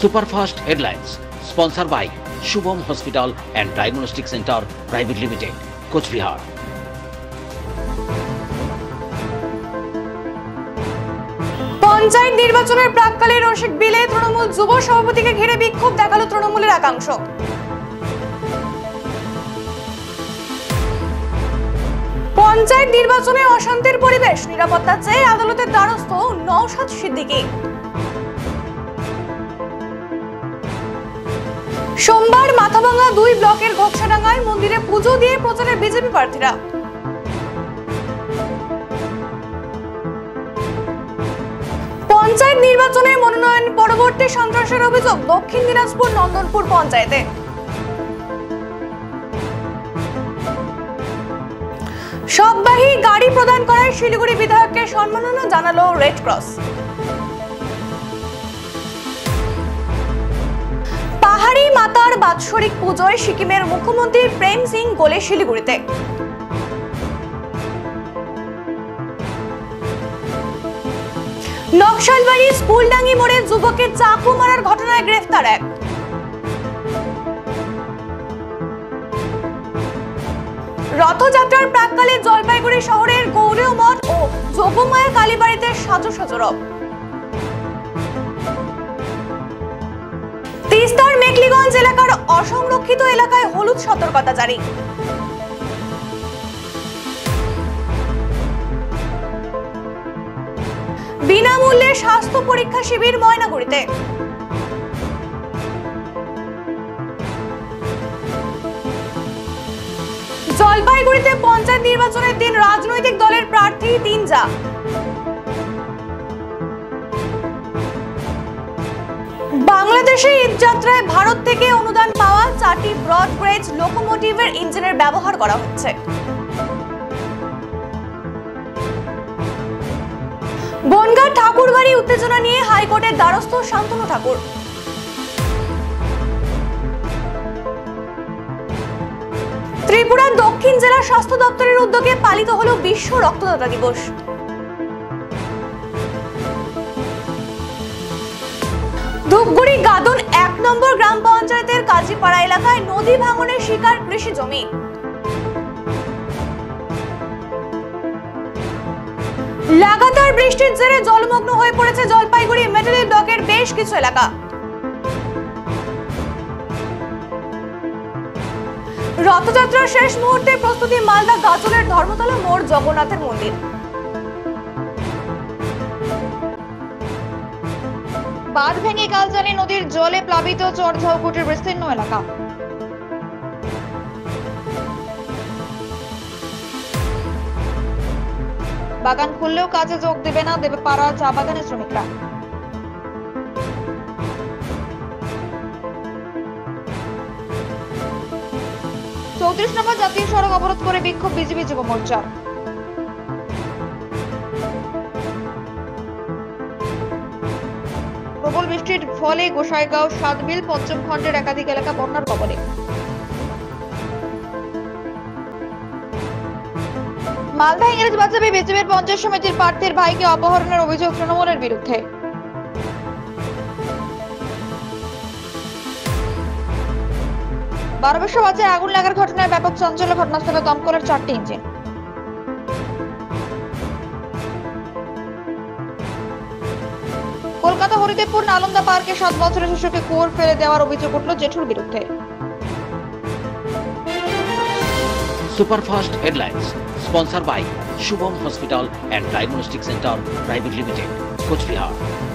Superfast Headlines, sponsored by Shubham Hospital and Diagnostic Center Private Limited, Coach Bihar. Panchayat নির্বাচনের প্রাক্কালে রসিক বিলে তৃণমূল যুব সভাপতিকে ঘিরে বিক্ষোভ দেখালো তৃণমূলের একাংশ। পঞ্চায়েত নির্বাচনে অশান্তির পরিবেশ, নিরাপত্তা চেয়ে আদালতের দ্বারস্থ নওশাদ সিদ্দিকী। সোমবার মাথাভাঙ্গা 2 ব্লকের ঘোকসাডাঙ্গায় মন্দিরে পুজো দিয়ে প্রচারে বিজেপি প্রার্থীরা। পঞ্চায়েত নির্বাচনে মনোনয়ন পরবর্তী সন্ত্রাসের অভিযোগ দক্ষিণ দিনাজপুর নন্দনপুর পঞ্চায়েতে। সববাহী গাড়ি প্রদান করায় শিলিগুড়ি বিধায়ককে সম্মাননা জানালো রেড ক্রস। পাহাড়ি মাতার বাৎসরিক পুজোয় সিকিমের মুখ্যমন্ত্রী প্রেম সিং গোলে শিলিগুড়িতে। নকশালবাড়ি স্কুলডাঙ্গি মোড়ে যুবকের চাকু মারার ঘটনায় গ্রেফতার এক। রথযাত্রার প্রাক্কালে জলপাইগুড়ি শহরের গৌরীয় মঠ ও যোগমায়া কালীবাড়িতে সাজো সাজো রব। তিস্তার মেকলিগঞ্জ এলাকার অসংরক্ষিত এলাকায় হলুদ সতর্কতা জারি। বিনামূল্যে স্বাস্থ্য পরীক্ষা শিবির ময়নাগুড়িতে। জলপাইগুড়িতে পঞ্চায়েত নির্বাচনের দিন রাজনৈতিক দলের প্রার্থী 3 যা। বাংলাদেশে ঈদ যাত্রায় ভারত থেকে অনুদান পাওয়া 4টি ব্রড গেজ লোকোমোটিভের ইঞ্জিনের ব্যবহার করা হচ্ছে। বনগাঁ ঠাকুরবাড়ি উত্তেজনা নিয়ে হাইকোর্টের দ্বারস্থ শান্তনু ঠাকুর। ত্রিপুরা দক্ষিণ জেলা স্বাস্থ্য দপ্তরের উদ্যোগে পালিত হলো বিশ্ব রক্তদাতা দিবস। ধূপগুড়ি গাদন 1 নম্বর গ্রাম পঞ্চায়েতের কাজীপাড়া এলাকায় নদী ভাঙনের শিকার কৃষি জমি। লাগাতার বৃষ্টির জেরে জলমগ্ন হয়ে পড়েছে জলপাইগুড়ি মেটালি ব্লকের বেশ কিছু এলাকা। রথযাত্রার শেষ মুহূর্তে প্রস্তুতি মালদা গাজলের ধর্মতলা মোড় জগন্নাথের মন্দির। বাঁধ ভেঙে কালজানি নদীর জলে প্লাবিত চরঝাউকুটির বিস্তীর্ণ এলাকা। বাগান খুললেও কাজে যোগ দেবে না দেবে পাড়া চা বাগানের শ্রমিকরা। চৌত্রিশ নম্বর জাতীয় সড়ক অবরোধ করে বিক্ষোভ বিজেপি যুব মোর্চার। প্রবল বৃষ্টির ফলে গোসাইগাঁও 7 বিল 5ম খণ্ডের একাধিক এলাকা বন্যার কবলে। মালদা ইংরেজ বাজারে বিজেপির পঞ্চায়েত সমিতির প্রার্থীর ভাইকে অপহরণের অভিযোগ তৃণমূলের বিরুদ্ধে। বারোবাসা বাজারে আগুন লাগার ঘটনায় ব্যাপক চাঞ্চল্য, ঘটনাস্থলে দমকলের 4টি ইঞ্জিন। কলকাতা হরিদেবপুর নালন্দা পার্কে 7 বছরের শিশুকে কুয়োর ফেলে দেওয়ার অভিযোগ উঠল জেঠুর বিরুদ্ধে। Superfast Headlines, sponsored by Shubham Hospital and Diagnostic Center Private Limited, Coach Bihar.